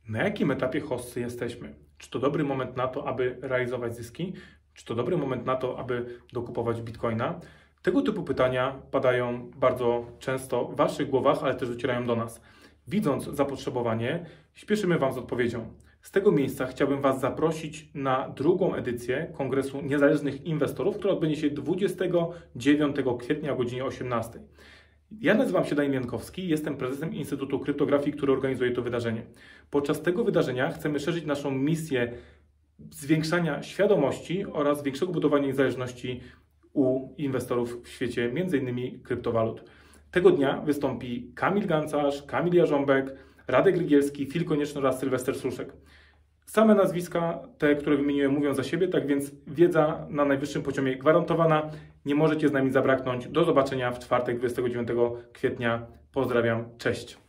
Na jakim etapie hossy jesteśmy? Czy to dobry moment na to, aby realizować zyski? Czy to dobry moment na to, aby dokupować bitcoina? Tego typu pytania padają bardzo często w Waszych głowach, ale też docierają do nas. Widząc zapotrzebowanie, śpieszymy Wam z odpowiedzią. Z tego miejsca chciałbym Was zaprosić na drugą edycję Kongresu Niezależnych Inwestorów, która odbędzie się 29 kwietnia o godzinie 18. Ja nazywam się Daniel Jankowski, jestem prezesem Instytutu Kryptografii, który organizuje to wydarzenie. Podczas tego wydarzenia chcemy szerzyć naszą misję zwiększania świadomości oraz większego budowania niezależności u inwestorów w świecie m.in. kryptowalut. Tego dnia wystąpi Kamil Gancarz, Kamil Jarząbek, Radek Rygielski, Fil Konieczny oraz Sylwester Suszek. Same nazwiska, te, które wymieniłem, mówią za siebie, tak więc wiedza na najwyższym poziomie gwarantowana. Nie możecie z nami zabraknąć. Do zobaczenia w czwartek 29 kwietnia. Pozdrawiam, cześć.